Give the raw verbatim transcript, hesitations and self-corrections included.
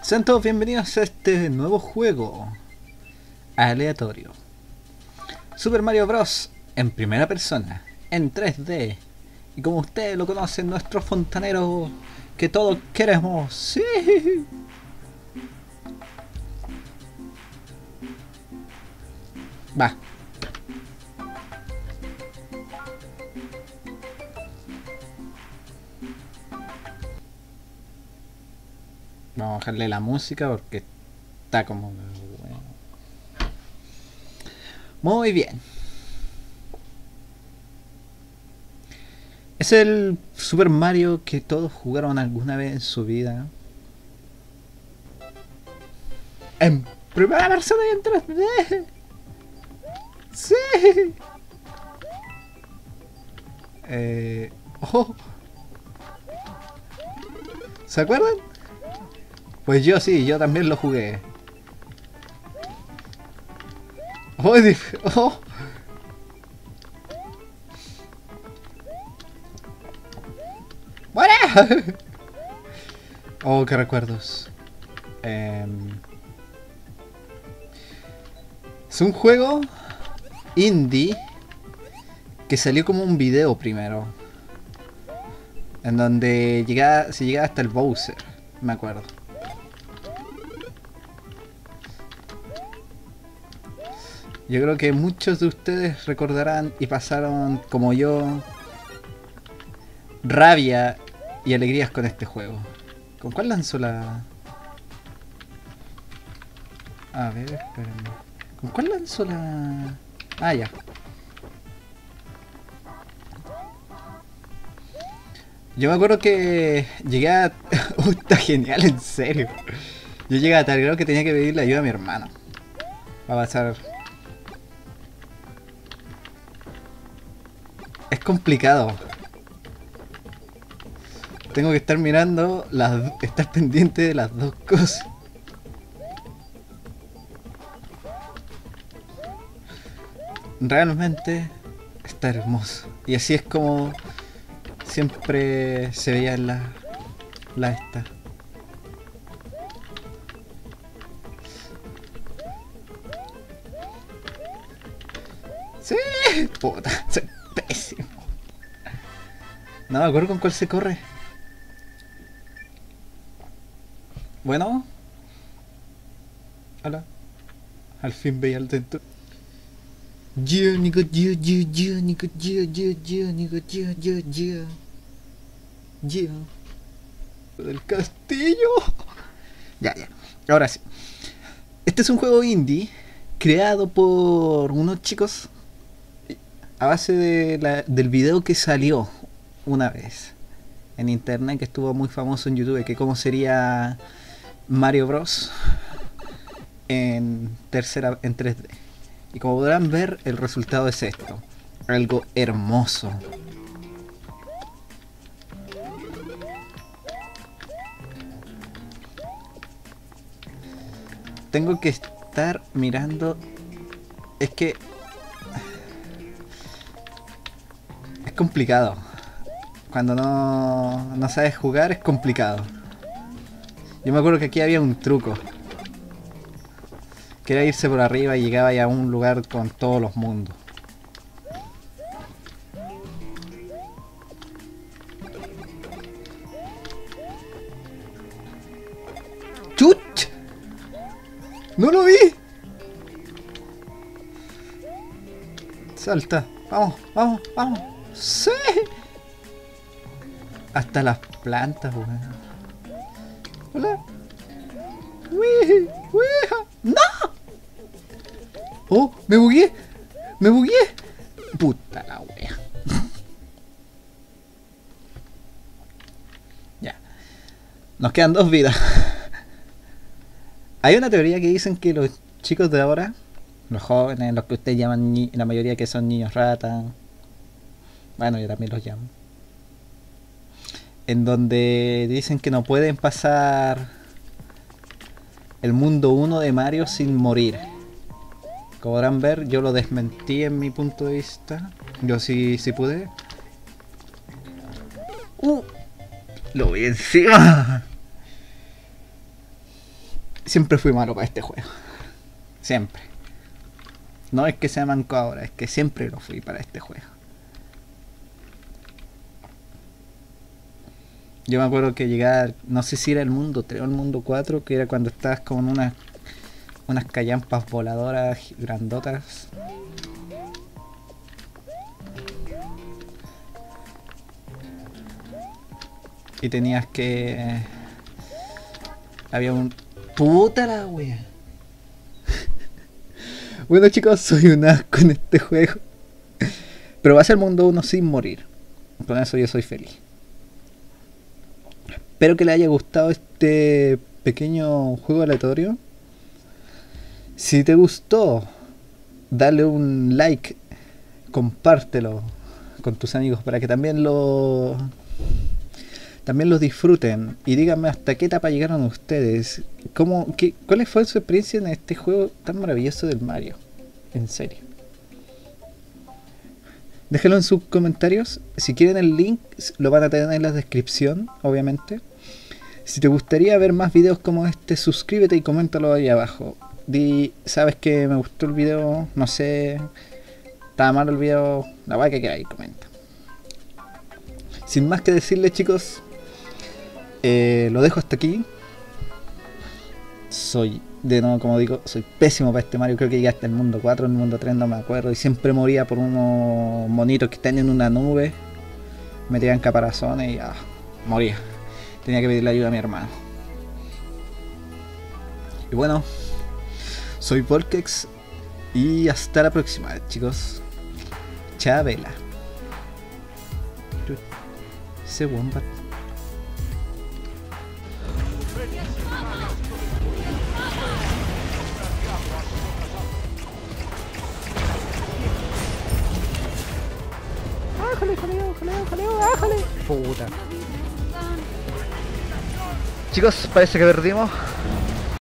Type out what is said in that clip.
Sean todos bienvenidos a este nuevo juego aleatorio. Super Mario Bros. En primera persona, en tres D. Y como ustedes lo conocen, nuestro fontanero que todos queremos. ¡Sí! Va. Vamos a bajarle la música porque está como... Muy bien. Es el Super Mario que todos jugaron alguna vez en su vida. En primera persona y en tres D. Sí. Eh, oh. ¿Se acuerdan? Pues yo sí, yo también lo jugué. Oh, oh. ¡Muere! Oh, qué recuerdos. Eh, es un juego indie que salió como un video primero. En donde llegaba, se llegaba hasta el Bowser, me acuerdo. Yo creo que muchos de ustedes recordarán y pasaron, como yo, rabia y alegrías con este juego. ¿Con cuál lanzó la...? A ver, espérenme. ¿Con cuál lanzó la...? Ah, ya. Yo me acuerdo que llegué a... Oh, está genial, en serio. Yo llegué a tal grado que tenía que pedirle ayuda a mi hermano para pasar... Es complicado. Tengo que estar mirando, las, estar pendiente de las dos cosas. Realmente está hermoso. Y así es como siempre se veía en la, la esta. Sí, puta, soy pésimo. No me acuerdo con cuál se corre. Bueno. Hola. Al fin veía el dentro. Yeah, nigga, yeah, yeah, yeah, nigga, yeah, yeah, yeah, nigga, yeah, yeah, yeah. Yeah. Del castillo. Ya, ya. Ahora sí. Este es un juego indie creado por unos chicos a base de la, del video que salió una vez en internet, que estuvo muy famoso en YouTube, que cómo sería Mario Bros en tercera, en tres D. Y como podrán ver, el resultado es esto, algo hermoso. Tengo que estar mirando, es que es complicado. Cuando no, no sabes jugar es complicado. Yo me acuerdo que aquí había un truco. Que era irse por arriba y llegaba ya a un lugar con todos los mundos. ¡Chut! ¡No lo vi! Salta. Vamos, vamos, vamos. ¡Sí! Hasta las plantas, weón. Hola. ¡Wii! ¡Wii! ¡No! ¡Oh! ¡Me bugué! ¡Me bugué! ¡Puta la wea! Ya. Nos quedan dos vidas. Hay una teoría que dicen que los chicos de ahora, los jóvenes, los que ustedes llaman ni la mayoría que son niños rata, bueno, yo también los llamo, en donde dicen que no pueden pasar el mundo uno de Mario sin morir. Como podrán ver, yo lo desmentí en mi punto de vista. Yo sí, sí pude. Uh, lo vi encima. siempre fui malo para este juego. Siempre. No es que sea manco ahora, es que siempre lo fui para este juego. Yo me acuerdo que llegar, no sé si era el mundo tres o el mundo cuatro, que era cuando estabas como en unas, unas callampas voladoras grandotas. Y tenías que... Había un... ¡Puta la wea! Bueno chicos, soy un asco en este juego. Pero va a ser mundo uno sin morir. Con eso yo soy feliz. Espero que les haya gustado este pequeño juego aleatorio. Si te gustó, dale un like, compártelo con tus amigos para que también lo también lo disfruten. Y díganme hasta qué etapa llegaron ustedes. ¿Cómo, qué, ¿Cuál fue su experiencia en este juego tan maravilloso del Mario? En serio. Déjenlo en sus comentarios. Si quieren el link, lo van a tener en la descripción, obviamente. Si te gustaría ver más videos como este, suscríbete y coméntalo ahí abajo. Di, sabes que me gustó el video, no sé, estaba malo el video, la verdad que queráis, comenta. Sin más que decirles chicos, eh, lo dejo hasta aquí. Soy, de nuevo como digo, soy pésimo para este Mario, creo que llegué hasta el mundo cuatro, el mundo tres no me acuerdo. Y siempre moría por unos monitos que están en una nube, me tiraban caparazones y ah, moría. Tenía que pedirle ayuda a mi hermano. Y bueno, soy Volkex y hasta la próxima chicos. Chabela. Ese wombat. ¡Ájale, jaleo, jaleo, jaleo, ájale! Puta. Chicos, parece que perdimos.